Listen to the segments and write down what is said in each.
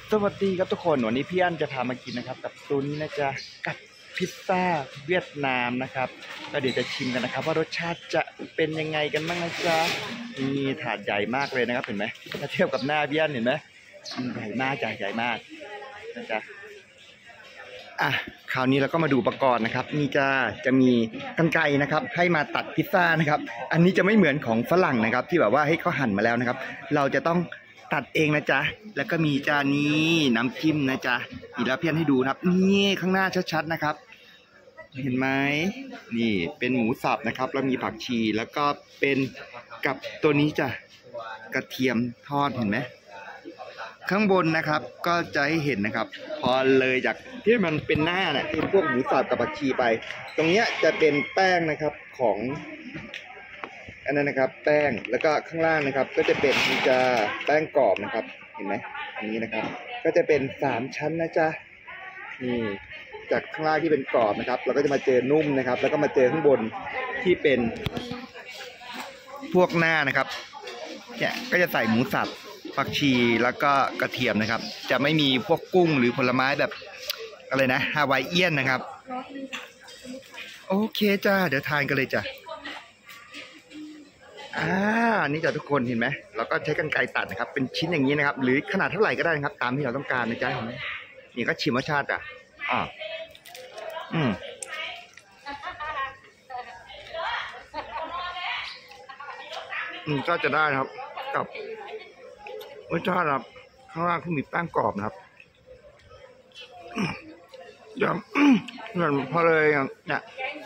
สวัสดีครับทุกคนวันนี้พี่อั้นจะพามากินนะครับกับตัวนี้นะจ๊ะกับพิซซ่าเวียดนามนะครับก็เดี๋ยวจะชิมกันนะครับว่ารสชาติจะเป็นยังไงกันบ้างนะจ๊ะมีถาดใหญ่มากเลยนะครับเห็นไหมถ้าเทียบกับหน้าพี่อั้นเห็นไหมใหญ่มากจ้ะใหญ่มากนะจ๊ะคราวนี้เราก็มาดูอุปกรณ์นะครับนี่จะมีกรรไกรนะครับให้มาตัดพิซซ่านะครับอันนี้จะไม่เหมือนของฝรั่งนะครับที่แบบว่าให้เขาหั่นมาแล้วนะครับเราจะต้องตัดเองนะจ๊ะแล้วก็มีจานนี้น้ำจิ้มนะจ๊ะนี่แล้วเพี้ยนให้ดูนะครับนี่ข้างหน้าชัดๆนะครับเห็นไหมนี่เป็นหมูสับนะครับแล้วมีผักชีแล้วก็เป็นกับตัวนี้จ้ะกระเทียมทอดเห็นไหมข้างบนนะครับก็จะให้เห็นนะครับพอเลยจากที่มันเป็นหน้าเนี่ยเป็นพวกหมูสับกับผักชีไปตรงเนี้ยจะเป็นแป้งนะครับของอันนั้นนะครับแป้งแล้วก็ข้างล่างนะครับก็จะเป็นแป้งกรอบนะครับเห็นไหมอันนี้นะครับก็จะเป็น3ชั้นนะจ๊ะนี่จากข้างล่างที่เป็นกรอบนะครับเราก็จะมาเจอนุ่มนะครับแล้วก็มาเจอข้างบนที่เป็นพวกหน้านะครับเนี่ยก็จะใส่หมูสับผักชีแล้วก็กระเทียมนะครับจะไม่มีพวกกุ้งหรือผลไม้แบบอะไรนะฮาวายเอียนนะครับโอเคจ้าเดี๋ยวทานกันเลยจ้ะนี่จ้ะทุกคนเห็นไหมเราก็ใช้กรรไกรตัดนะครับเป็นชิ้นอย่างนี้นะครับหรือขนาดเท่าไหร่ก็ได้นะครับตามที่เราต้องการนะจ๊ะนี่ก็ชิมรสชาติอ่ะก็จะได้นะครับกับรสชาติครับข้างล่างเขามีแป้งกรอบนะครับอย่างเหมือนพอเลยเนี่ย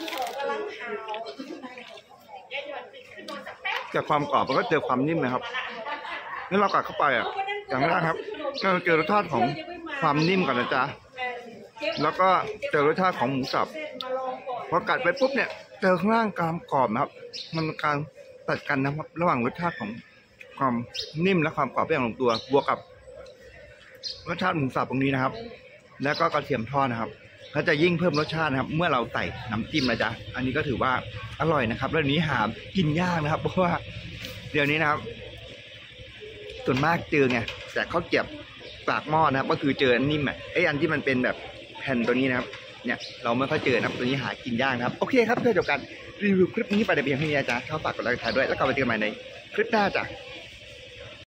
จากความกรอบมันก็เจอความนิ่มนะครับนี่เรากัดเข้าไปอย่างแรกครับก็เจอรสชาติของความนิ่มก่อนนะจ๊ะแล้วก็เจอรสชาติของหมูสับพอกัดไปปุ๊บเนี่ยเจอข้างล่างความกรอบนะครับมันการตัดกันนะครับระหว่างรสชาติของความนิ่มและความกรอบอย่างลงตัวบวกกับรสชาติหมูสับตรงนี้นะครับแล้วก็กระเทียมทอดนะครับก็จะยิ่งเพิ่มรสชาตินะครับเมื่อเราใส่น้ำจิ้มนะจ๊ะอันนี้ก็ถือว่าอร่อยนะครับแล้วนี้หากินยากนะครับเพราะว่าเดี๋ยวนี้นะครับส่วนมากเจอไงแต่ข้าวเกรี๊ยวปากหม้อนะครับก็คือเจออันนิ่มอันที่มันเป็นแบบแผ่นตัวนี้นะครับเนี่ยเราไม่ค่อยเจอนะครับตัวนี้หากินยากนะครับโอเคครับเพื่อเดียวกันรีวิวคลิปนี้ไปในเพียงเท่านี้จ้ะชอบฝากกดไลค์กดแชร์ด้วยแล้วก็ไปเจอกันใหม่ในคลิปหน้าจ้ะ